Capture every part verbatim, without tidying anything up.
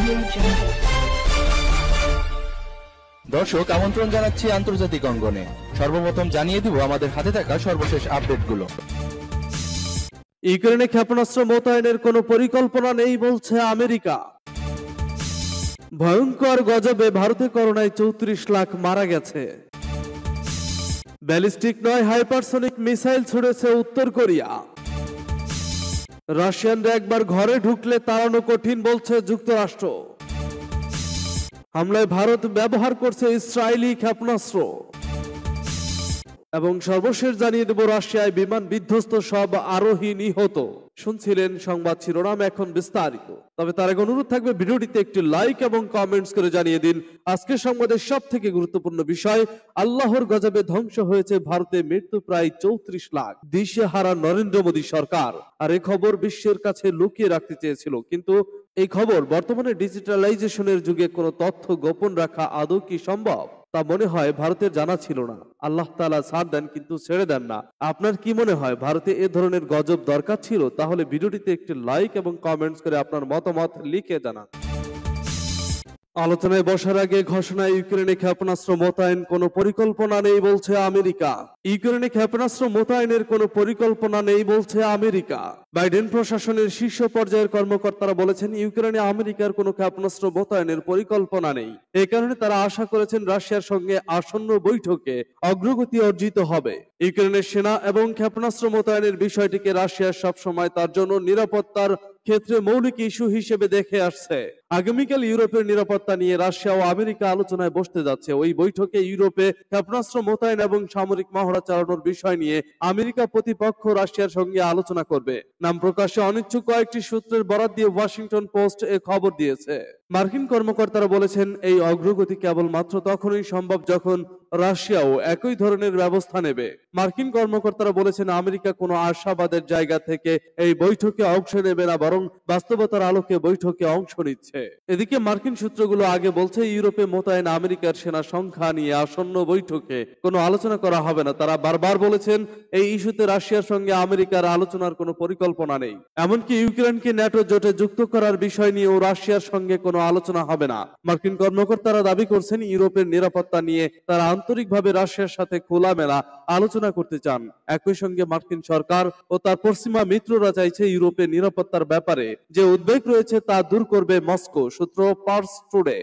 দর্শক আমন্ত্রণ জানাচ্ছি আন্তর্জাতিক অঙ্গনে। সর্বপ্রথম জানিয়ে দিব আমাদের হাতে থাকা সর্বশেষ আপডেটগুলো। ইউক্রেনে ক্ষেপণাস্ত্র মোতায়েনের কোনো পরিকল্পনা নেই বলছে আমেরিকা। ভয়ঙ্কর গজবে ভারতে করোনায় চৌত্রিশ লাখ মারা গেছে। ব্যালিস্টিক নয় হাইপারসনিক মিসাইল ছুড়েছে উত্তর কোরিয়া। রাশিয়ানরা একবার ঘরে ঢুকলে তাড়ানো কঠিন বলছে যুক্তরাষ্ট্র। হামলায় ভারত ব্যবহার করছে ইসরায়েলি ক্ষেপণাস্ত্র। এবং সর্বশেষ জানিয়ে দেব রাশিয়ায় বিমান বিধ্বস্ত, সব আরোহী নিহত। শুনছিলেন সংবাদ শিরোনাম, এখন বিস্তারিত। তবে তার আগে অনুরোধ থাকবে ভিডিওটিতে একটি লাইক এবং কমেন্টস করে জানিয়ে দিন আজকের সংবাদের সব থেকে গুরুত্বপূর্ণ বিষয়। আল্লাহর গজবে ধ্বংস হয়েছে ভারতে মৃত্যু প্রায় চৌত্রিশ লাখ, দিশেহারা নরেন্দ্র মোদী সরকার। আর এই খবর বিশ্বের কাছে লুকিয়ে রাখতে চেয়েছিল, কিন্তু এই খবর বর্তমানে ডিজিটালাইজেশনের যুগে কোনো তথ্য গোপন রাখা আদৌ কি সম্ভব তা মনে হয় ভারতের জানা ছিল না। আল্লাহ তাআলা ছাড় দেন কিন্তু ছেড়ে দেন না। আপনার কি মনে হয় ভারতে এ ধরনের গজব দরকার ছিল? তাহলে ভিডিওটিতে একটি লাইক এবং কমেন্টস করে আপনার মতামত লিখে জানান। আলোচনায় বসার আগে ঘোষণা, ইউক্রেনে ক্ষেপণাস্ত্র মোতায়েন কোনো পরিকল্পনা নেই বলছে আমেরিকা। ইউক্রেনে ক্ষেপণাস্ত্র মোতায়েনের কোনো পরিকল্পনা নেই বলছে আমেরিকা। বাইডেন প্রশাসনের শীর্ষ পর্যায়ের কর্মকর্তারা বলেছেন ইউক্রেনে আমেরিকার কোনো ক্ষেপণাস্ত্র মোতায়েনের পরিকল্পনা নেই। এ কারণে তারা আশা করেছেন রাশিয়ার সঙ্গে আসন্ন বৈঠকে অগ্রগতি অর্জিত হবে। ইউক্রেনের সেনা এবং ক্ষেপণাস্ত্র মোতায়েনের বিষয়টিকে রাশিয়া সবসময় তার জন্য নিরাপত্তার ক্ষেত্রে মৌলিক ইস্যু হিসেবে দেখে আসছে। আগামীকাল ইউরোপের নিরাপত্তা নিয়ে রাশিয়া ও আমেরিকা আলোচনায় বসতে যাচ্ছে। ওই বৈঠকে ইউরোপে ক্ষেপণাস্ত্র মোতায়েন এবং সামরিক মহড়া চালানোর বিষয় নিয়ে আমেরিকা প্রতিপক্ষ রাশিয়ার সঙ্গে আলোচনা করবে। নাম প্রকাশে অনিচ্ছুক কয়েকটি সূত্রের বরাত দিয়ে ওয়াশিংটন পোস্ট এ খবর দিয়েছে। মার্কিন কর্মকর্তারা বলেছেন এই অগ্রগতি কেবলমাত্র তখনই সম্ভব যখন রাশিয়াও একই ধরনের ব্যবস্থা নেবে। মার্কিন কর্মকর্তারা বলেছেন আমেরিকা কোনো আশাবাদের জায়গা থেকে এই বৈঠকে অংশ নেবে না, বরং বাস্তবতার আলোকে বৈঠকে অংশ নিচ্ছে। এদিকে মার্কিন সূত্রগুলো আগে বলছে ইউরোপে মোতায়েন আমেরিকার সেনা সংখ্যা নিয়ে আসন্ন বৈঠকে কোনো আলোচনা করা হবে না। তারা বারবার বলেছেন এই ইস্যুতে রাশিয়ার সঙ্গে আমেরিকার আলোচনার কোনো পরিকল্পনা নেই। এমনকি ইউক্রেনকে ন্যাটো জোটে যুক্ত করার বিষয় নিয়েও রাশিয়ার সঙ্গে কোনো আলোচনা হবে না। মার্কিন কর্মকর্তারা দাবি করছেন ইউরোপের নিরাপত্তা নিয়ে তারা আন্তরিকভাবে রাশিয়ার সাথে খোলামেলা আলোচনা করতে চান। একই সঙ্গে মার্কিন সরকার ও তার পশ্চিমা মিত্ররা চাইছে ইউরোপের নিরাপত্তার ব্যাপারে যে উদ্বেগ রয়েছে তা দূর করবে মস্কো। সূত্র পার্স টুডে।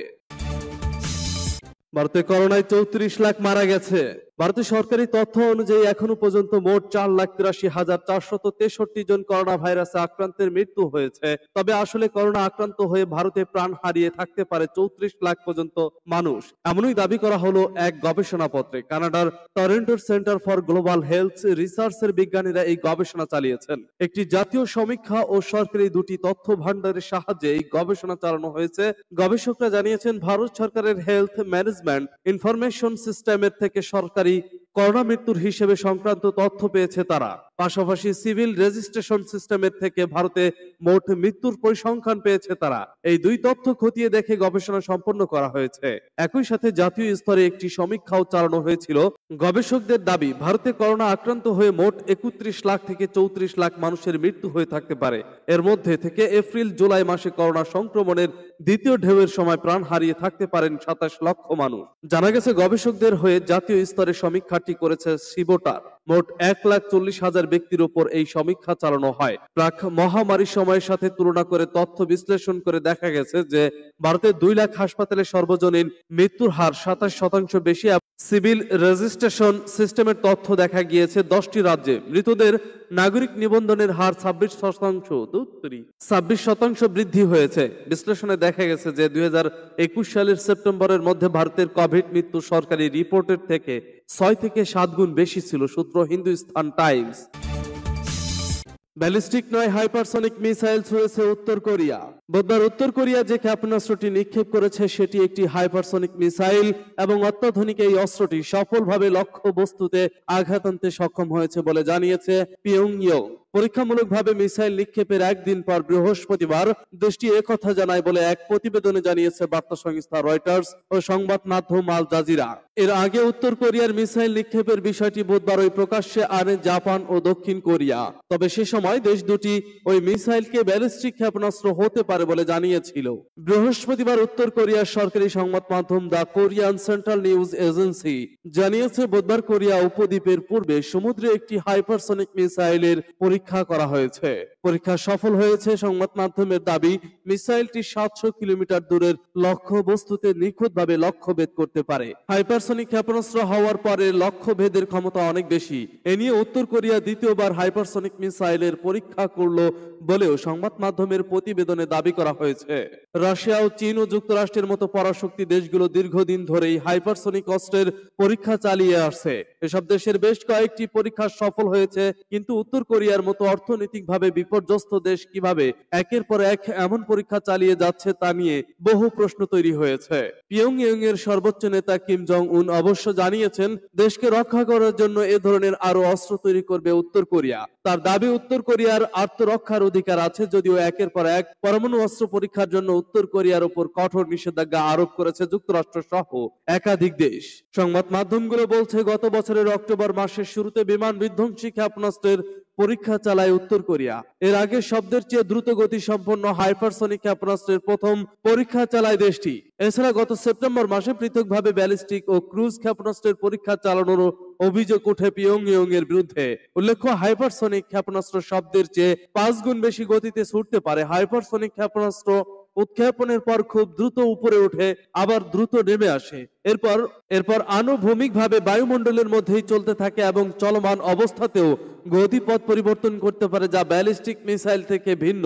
ভারতে করোনায় চৌত্রিশ লাখ মারা গেছে। ভারতের সরকারি তথ্য অনুযায়ী এখনো পর্যন্ত মোট চার লাখ তিরাশি হাজার চারশত তেষট্টি জন করোনা ভাইরাসে আক্রান্তের মৃত্যু হয়েছে। তবে আসলে করোনা আক্রান্ত হয়ে ভারতে প্রাণ হারিয়ে থাকতে পারে চৌত্রিশ লাখ পর্যন্ত মানুষ, এমনই দাবি করা হলো এক গবেষণাপত্রে। কানাডার টরন্টোর সেন্টার ফর গ্লোবাল হেলথ রিসার্চের বিজ্ঞানীরা এই গবেষণা চালিয়েছেন। একটি জাতীয় সমীক্ষা ও সরকারি দুটি তথ্য ভান্ডারের সাহায্যে এই গবেষণা চালানো হয়েছে। গবেষকরা জানিয়েছেন ভারত সরকারের হেলথ ম্যানেজমেন্ট ইনফরমেশন সিস্টেমের থেকে সরকারি করোনা মৃত্যুর হিসেবে সংক্রান্ত তথ্য পেয়েছে তারা। পাশাপাশি সিভিল রেজিস্ট্রেশন সিস্টেমের থেকে ভারতে মোট মৃত্যুর পরিসংখ্যান পেয়েছে তারা। এই দুই তথ্য খতিয়ে দেখে গবেষণা সম্পন্ন করা হয়েছে। একই সাথে জাতীয় স্তরে একটি সমীক্ষাও চালানো হয়েছিল। গবেষকদের দাবি ভারতে করোনা আক্রান্ত হয়ে মোট একত্রিশ লাখ থেকে চৌত্রিশ লাখ মানুষের মৃত্যু হয়ে থাকতে পারে। এর মধ্যে থেকে এপ্রিল জুলাই মাসে করোনা সংক্রমণের দ্বিতীয় ঢেউয়ের সময় প্রাণ হারিয়ে থাকতে পারেন সাতাশ লক্ষ মানুষ। জানা গেছে গবেষকদের হয়ে জাতীয় স্তরে সমীক্ষাটি করেছে সিবোটার। মোট এক লাখ চল্লিশ হাজার ব্যক্তির উপর এই সমীক্ষা চালানো হয়। প্রাক মহামারীর সময়ের সাথে তুলনা করে তথ্য বিশ্লেষণ করে দেখা গেছে যে ভারতের দুই লাখ হাসপাতালে সর্বজনীন মৃত্যুর হার সাতাশ শতাংশ বেশি। সিভিল রেজিস্ট্রেশন সিস্টেমের তথ্য দেখা গিয়েছে দশটি রাজ্যে মৃতদের নাগরিক নিবন্ধনের হার ছাব্বিশ শতাংশ ছাব্বিশ শতাংশ বৃদ্ধি হয়েছে। বিশ্লেষণে দেখা গেছে যে দুই হাজার একুশ সালের সেপ্টেম্বরের মধ্যে ভারতের কোভিড মৃত্যু সরকারি রিপোর্টের থেকে ছয় থেকে সাত গুণ বেশি ছিল। সূত্র হিন্দুস্তান টাইমস। ব্যালিস্টিক নয় হাইপারসনিক মিসাইল ছুড়েছে উত্তর কোরিয়া। বুধবার উত্তর কোরিয়া যে ক্ষেপণাস্ত্রটি নিক্ষেপ করেছে সেটি একটি হাইপারসনিক মিসাইল এবং অত্যাধুনিক এই অস্ত্রটি সফলভাবে লক্ষ্য বস্তুতে আঘাত আনতে সক্ষম হয়েছে বলে জানিয়েছে পিয়ংইয়ং। পরীক্ষামূলকভাবে মিসাইল নিক্ষেপের একদিন পর বৃহস্পতিবার দেশটি একথা জানায় বলে এক প্রতিবেদনে জানিয়েছে বার্তা সংস্থা রয়টার্স ও সংবাদ মাধ্যম আল জাজিরা। এর আগে উত্তর কোরিয়ার মিসাইল নিক্ষেপের বিষয়টি বুধবার ওই প্রকাশ্যে আনে জাপান ও দক্ষিণ কোরিয়া। তবে সে সময় দেশ দুটি ওই মিসাইলকে ব্যালিস্টিক ক্ষেপণাস্ত্র হতে পারে বলে জানিয়েছিল। বৃহস্পতিবার উত্তর কোরিয়ার সরকারি সংবাদ মাধ্যম the Korean Central News Agency জানিয়েছে বুধবার কোরিয়া উপদ্বীপের পূর্বে সমুদ্রে একটি হাইপারসনিক মিসাইলের পরীক্ষা করা হয়েছে। পরীক্ষা সফল হয়েছে সংবাদ মাধ্যমের দাবি, মিসাইলটি সাতশো কিলোমিটার দূরের লক্ষ্য বস্তুতে নিখুঁতভাবে লক্ষ্যভেদ করতে পারে। হাইপারসনিক ক্ষেপণাস্ত্র হওয়ার পরে লক্ষ্যভেদের ক্ষমতা অনেক বেশি। এ নিয়ে উত্তর কোরিয়া দ্বিতীয়বার হাইপারসনিক মিসাইলের পরীক্ষা করল বলেও সংবাদ মাধ্যমের প্রতিবেদনে দাবি করা হয়েছে। রাশিয়া ও চীন ও যুক্তরাষ্ট্রের মতো পরাশক্তি দেশগুলো দীর্ঘদিন ধরেই হাইপারসনিক অস্ত্রের পরীক্ষা চালিয়ে আসছে। এসব দেশের বেশ কয়েকটি পরীক্ষা সফল হয়েছে, কিন্তু উত্তর কোরিয়ার মতো অর্থনৈতিকভাবে বিপর্যস্ত দেশ কিভাবে একের পর এক এমন পরীক্ষা চালিয়ে যাচ্ছে তা নিয়ে বহু প্রশ্ন তৈরি হয়েছে। পিয়ংইয়ং এর সর্বোচ্চ নেতা কিম জং উন অবশ্য জানিয়েছেন দেশকে রক্ষা করার জন্য এ ধরনের আরো অস্ত্র তৈরি করবে উত্তর কোরিয়া। তার দাবি, উত্তর কোরিয়ার আত্মরক্ষার অধিকার আছে, যদিও একের পর এক পরমাণু অস্ত্র পরীক্ষার জন্য উত্তর কোরিয়ার উপর কঠোর নিষেধাজ্ঞা আরোপ করেছে যুক্তরাষ্ট্র সহ একাধিক দেশ। সংবাদ মাধ্যমগুলো বলছে গত বছরের অক্টোবর মাসের শুরুতে বিমান বিধ্বংসী ক্ষেপণাস্ত্রের পরীক্ষা চালায় উত্তর কোরিয়া। এর আগে শব্দের চেয়ে দ্রুত গতি সম্পন্ন হাইপারসনিক ক্ষেপণাস্ত্রের প্রথম পরীক্ষা চালায় দেশটি। এছাড়া গত সেপ্টেম্বর মাসে পৃথকভাবে ব্যালিস্টিক ও ক্রুজ ক্ষেপণাস্ত্রের পরীক্ষা চালানোর অভিযোগ উঠে পিয়ংইয়ং এর বিরুদ্ধে। উল্লেখ্য, হাইপারসনিক ক্ষেপণাস্ত্র শব্দের চেয়ে পাঁচ গুণ বেশি গতিতে ছুটতে পারে। হাইপারসনিক ক্ষেপণাস্ত্র উৎক্ষেপণের পর খুব দ্রুত উপরে উঠে আবার দ্রুত নেমে আসে, এরপর এরপর আনুভূমিকভাবে বায়ুমণ্ডলের মধ্যেই চলতে থাকে এবং চলমান অবস্থাতেও গতিপথ পরিবর্তন করতে পারে, যা ব্যালিস্টিক মিসাইল থেকে ভিন্ন।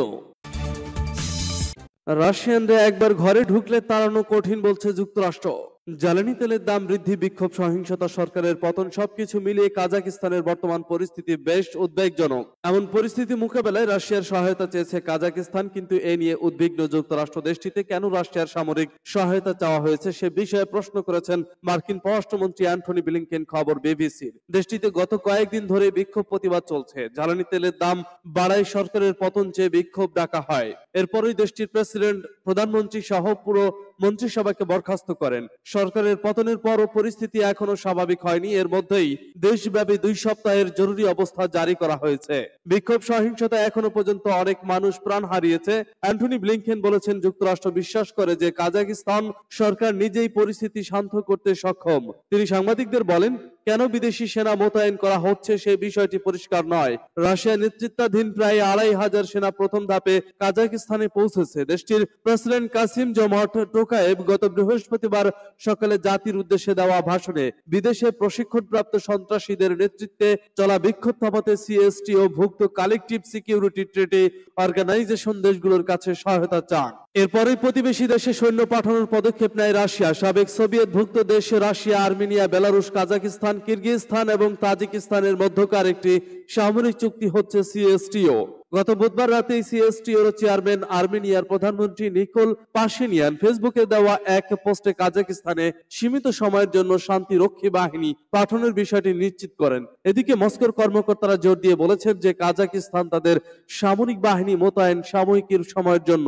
রাশিয়ানরা একবার ঘরে ঢুকলে তাড়ানো কঠিন বলছে যুক্তরাষ্ট্র। জ্বালানি তেলের দাম বৃদ্ধি, বিক্ষোভ, সহিংসতা, সরকারের পতন সবকিছু মিলিয়ে কাজাকিস্তানের বর্তমান পরিস্থিতি বেশ উদ্বেগজনক। এমন পরিস্থিতি মোকাবেলায় রাশিয়ার সহায়তা চেয়েছে কাজাকিস্তান, কিন্তু এ নিয়ে উদ্বিগ্ন যুক্তরাষ্ট্র। দেশটিতে কেন রাশিয়ার সামরিক সহায়তা চাওয়া হয়েছে সে বিষয়ে প্রশ্ন করেছেন মার্কিন পররাষ্ট্রমন্ত্রী অ্যান্টনি ব্লিংকেন। খবর বিবিসির। দেশটিতে গত কয়েকদিন ধরে বিক্ষোভ প্রতিবাদ চলছে। জ্বালানি তেলের দাম বাড়ায় সরকারের পতন চেয়ে বিক্ষোভ ডাকা হয়। এরপরই দেশটির প্রেসিডেন্ট প্রধানমন্ত্রী সহ পুরো মন্ত্রিসভাকে বরখাস্ত করেন। সরকারের পতনের পরও পরিস্থিতি এখনো স্বাভাবিক হয়নি। এর মধ্যেই দেশব্যাপী দুই সপ্তাহের জরুরি অবস্থা জারি করা হয়েছে। বিক্ষোভ সহিংসতা এখনো পর্যন্ত অনেক মানুষ প্রাণ হারিয়েছে। অ্যান্টনি ব্লিংকেন বলেছেন, যুক্তরাষ্ট্র বিশ্বাস করে যে কাজাকিস্তান সরকার নিজেই পরিস্থিতি শান্ত করতে সক্ষম। তিনি সাংবাদিকদের বলেন, কেন বিদেশি সেনা মোতায়েন করা হচ্ছে সে বিষয়টি পরিষ্কার নয়। রাশিয়া নেতৃত্বাধীন প্রায় আড়াই হাজার সেনা প্রথম ধাপে কাজাকিস্তানে পৌঁছেছে। দেশটির প্রেসিডেন্ট কাসিম জমাট টোকায়েভ গত বৃহস্পতিবার সকালে জাতির উদ্দেশ্যে দেওয়া ভাষণে বিদেশে প্রশিক্ষণপ্রাপ্ত সন্ত্রাসীদের নেতৃত্বে চলা বিক্ষোভ থামাতে সিএসটি ও ভুক্ত কালেকটিভ সিকিউরিটি ট্রেডে অর্গানাইজেশন দেশগুলোর কাছে সহায়তা চান। এরপরই প্রতিবেশী দেশে সৈন্য পাঠানোর পদক্ষেপ নেয় রাশিয়া। সাবেক সোভিয়েত ভুক্ত দেশ Russia, Armenia, Belarus, Kazakhstan, Kyrgyzstan এবং তাজিকিস্তানের মধ্যকার একটি সামরিক চুক্তি হচ্ছে সিএসটিও। গত বুধবার রাতে সিএসটিওর চেয়ারম্যান আর্মেনিয়ার প্রধানমন্ত্রী নিকোল পাশিনিয়ান ফেসবুকে দেওয়া এক পোস্টে কাজাকিস্তানে সীমিত সময়ের জন্য শান্তিরক্ষী বাহিনী পাঠানোর বিষয়টি নিশ্চিত করেন। এদিকে মস্কোর কর্মকর্তারা জোর দিয়ে বলেছেন যে কাজাকিস্তান তাদের সামরিক বাহিনী মোতায়েন সাময়িক সময়ের জন্য।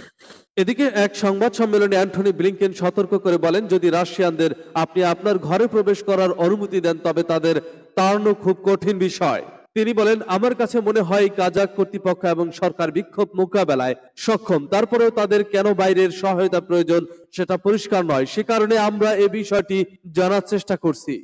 এদিকে এক সংবাদ সম্মেলনে অ্যান্টনি ব্লিংকেন সতর্ক করে বলেন, যদি রাশিয়ানদের আপনি আপনার ঘরে প্রবেশ করার অনুমতি দেন তবে তাদের তাড়ানো খুব কঠিন বিষয়। তিনি বলেন, আমার কাছে মনে হয় কাজাক কর্তৃপক্ষ এবং সরকার বিক্ষোভ মোকাবেলায় সক্ষম, তারপরেও তাদের কেন বাইরের সহায়তা প্রয়োজন সেটা পরিষ্কার নয়। সে কারণে আমরা এ বিষয়টি জানার চেষ্টা করছি।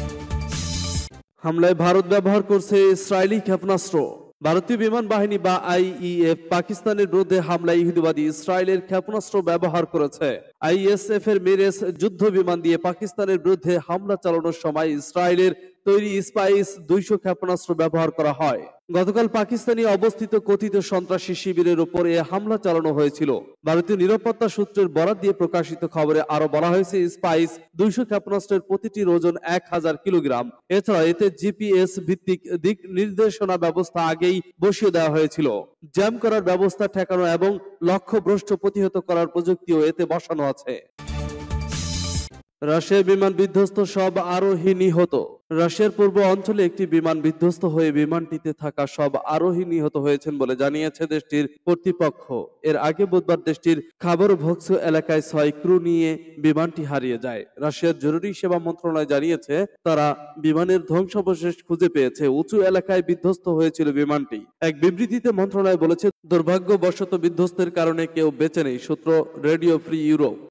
হামলায় ভারত ব্যবহার করছে ইসরায়েলি ক্ষেপণাস্ত্র। ভারতীয় বিমান বাহিনী বা আইইএফ পাকিস্তানের বিরুদ্ধে হামলায় ইহুদিবাদী ইসরায়েলের ক্ষেপণাস্ত্র ব্যবহার করেছে। আইএসএফ এর মিরেজ যুদ্ধ বিমান দিয়ে পাকিস্তানের বিরুদ্ধে হামলা চালানোর সময় ইসরায়েলের তৈরি স্পাইস দুইশো ক্ষেপণাস্ত্র ব্যবহার করা হয়। গতকাল পাকিস্তানি অবস্থিত কথিত সন্ত্রাসী শিবিরের উপর এ হামলা চালানো হয়েছিল। ভারতীয় নিরাপত্তা সূত্রের বরাত দিয়ে প্রকাশিত খবরে আরো বলা হয়েছে, স্পাইস দুইশো ক্ষেপণাস্ত্রের প্রতিটির ওজন এক হাজার কিলোগ্রাম। এছাড়া এতে জিপিএস ভিত্তিক দিক নির্দেশনা ব্যবস্থা আগেই বসিয়ে দেওয়া হয়েছিল। জ্যাম করার ব্যবস্থা ঠেকানো এবং লক্ষ্যভ্রষ্ট প্রতিহত করার প্রযুক্তিও এতে বসানো আছে। রাশিয়ার বিমান বিধ্বস্ত, সব আরোহী নিহত। রাশিয়ার পূর্ব অঞ্চলে একটি বিমান বিধ্বস্ত হয়ে বিমানটিতে থাকা সব আরোহী নিহত হয়েছেন বলে জানিয়েছে দেশটির কর্তৃপক্ষ। এর আগে বুধবার দেশটির খাবরভোক্স এলাকায় ছয় ক্রু নিয়ে বিমানটি হারিয়ে যায়। রাশিয়ার জরুরি সেবা মন্ত্রণালয় জানিয়েছে তারা বিমানের ধ্বংসাবশেষ খুঁজে পেয়েছে। উঁচু এলাকায় বিধ্বস্ত হয়েছিল বিমানটি। এক বিবৃতিতে মন্ত্রণালয় বলেছে, দুর্ভাগ্যবশত বিধ্বস্তের কারণে কেউ বেঁচে নেই। সূত্র রেডিও ফ্রি ইউরোপ।